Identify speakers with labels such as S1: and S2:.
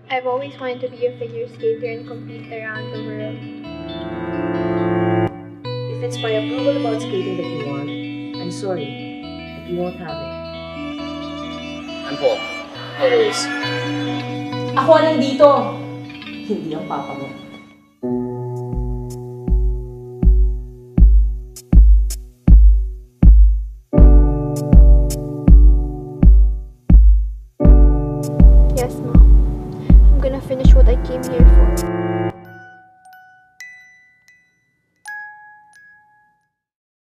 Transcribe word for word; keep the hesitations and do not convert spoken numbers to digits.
S1: I've always wanted to be a figure skater and compete around the world.
S2: If it's my approval about skating that you want, I'm sorry, but you won't have it.
S3: I'm Paul. Hi, Ruiz.
S2: Ako nandito! Hindi ang papa mo.
S1: Yes, Mom. I'm gonna finish what I came here for.